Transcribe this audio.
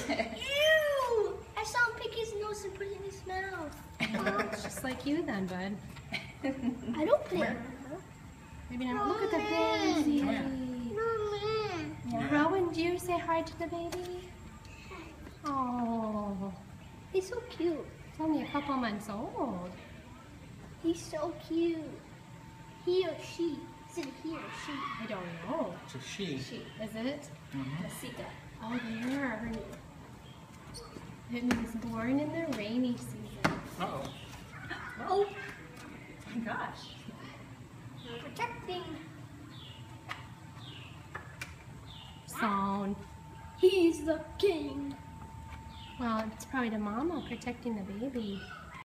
Ew! I saw him pick his nose and put it in his mouth. Oh, it's just like you then, bud. I don't play with her. Maybe not. Look at the baby. No, man. Rowan, do you say hi to the baby? Oh, He's so cute. it's only a couple months old. He's so cute. He or she. Is it he or she? I don't know. It's a she. Is it? Masika. Oh, there. It was born in the rainy season. Uh-oh. Oh my gosh. Protecting. Sound. He's the king. Well, it's probably the mama protecting the baby.